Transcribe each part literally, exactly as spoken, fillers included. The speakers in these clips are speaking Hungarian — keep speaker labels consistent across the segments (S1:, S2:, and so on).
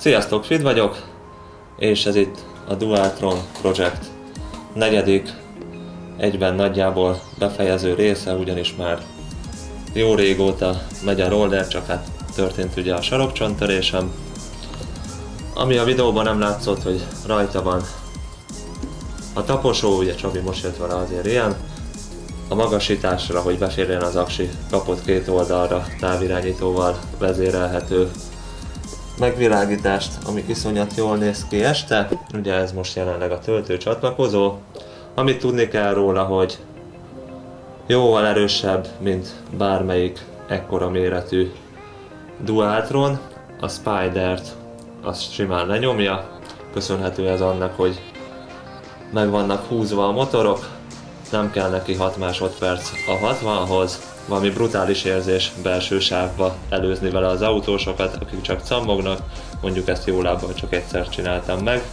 S1: Sziasztok, Fid vagyok, és ez itt a Dualtron Project negyedik, egyben nagyjából befejező része, ugyanis már jó régóta megy a roller, csak hát történt ugye a sarokcsontörésem. Ami a videóban nem látszott, hogy rajta van a taposó, ugye Csabi most jött vele azért ilyen. A magasításra, hogy beférjen az aksi, kapott két oldalra távirányítóval vezérelhető megvilágítást, ami iszonyat jól néz ki este. Ugye ez most jelenleg a töltő csatlakozó. Amit tudni kell róla, hogy jóval erősebb, mint bármelyik ekkora méretű Dualtron. A Spydert azt simán lenyomja, köszönhető ez annak, hogy meg vannak húzva a motorok. Nem kell neki hat másodperc a hatvanhoz, valami brutális érzés belső sávba előzni vele az autósokat, akik csak cammognak, mondjuk ezt jó lábbal csak egyszer csináltam meg.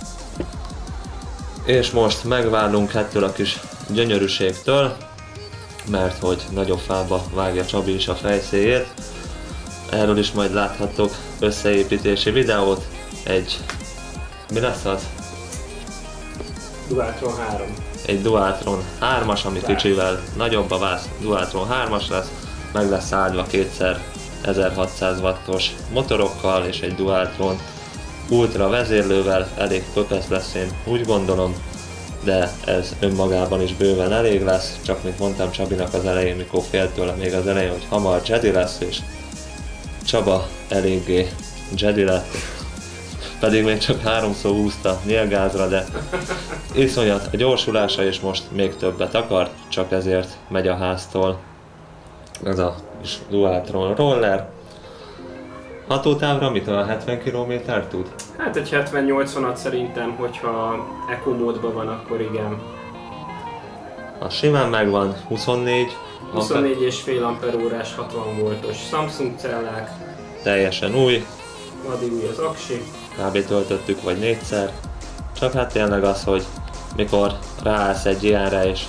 S1: És most megválunk ettől a kis gyönyörűségtől, mert hogy nagyobb fába vágja Csabi is a fejszéjét. Erről is majd láthattok összeépítési videót, egy... mi lesz az?
S2: Dualtron három.
S1: Egy Dualtron hármas, ami kicsivel nagyobb a vász, Dualtron hármas lesz, meg lesz áldva kétszer ezerhatszáz wattos motorokkal, és egy Dualtron Ultra vezérlővel elég köpesz lesz, én úgy gondolom, de ez önmagában is bőven elég lesz, csak mint mondtam Csabinak az elején, mikor félt tőle még az elején, hogy hamar Jedi lesz, és Csaba eléggé Jedi lett. Pedig még csak háromszor húzta nyílgázra, de iszonyat a gyorsulása, és most még többet akar, csak ezért megy a háztól. Ez a kis Dualtron roller. Hatótávra mit a hetven kilométert tud?
S2: Hát egy hetven-nyolcvanat szerintem, hogyha Eco módban van, akkor igen.
S1: A simán megvan, huszonnégy.
S2: huszonnégy és fél amperórás hatvan voltos Samsung cellák.
S1: Teljesen új.
S2: Vadi új az aksi.
S1: Kb. Töltöttük vagy négyszer. Csak hát tényleg az, hogy mikor ráállsz egy ilyenre és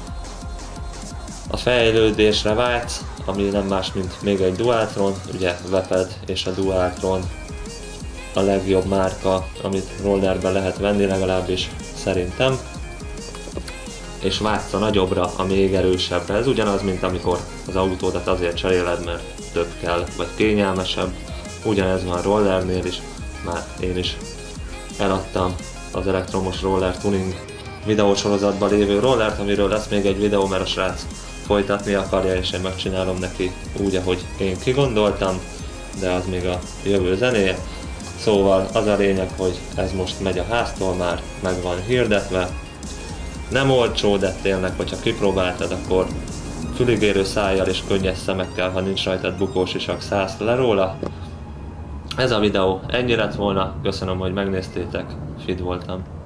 S1: a fejlődésre vágysz, ami nem más, mint még egy Dualtron, ugye Veped és a Dualtron a legjobb márka, amit rollerben lehet venni, legalábbis szerintem. És vágysz a nagyobbra, a még erősebbre. Ez ugyanaz, mint amikor az autódat azért cseréled, mert több kell, vagy kényelmesebb. Ugyanez van rollernél is, már én is eladtam az elektromos roller tuning videósorozatban lévő rollert, amiről lesz még egy videó, mert a srác folytatni akarja, és én megcsinálom neki úgy, ahogy én kigondoltam, de az még a jövő zenéje. Szóval az a lényeg, hogy ez most megy a háztól, már meg van hirdetve. Nem olcsó, de tényleg, hogyha kipróbáltad, akkor füligérő szájjal és könnyes szemekkel, ha nincs rajtad bukós isak, szállsz le róla. Ez a videó ennyi lett volna, köszönöm, hogy megnéztétek, Fid voltam.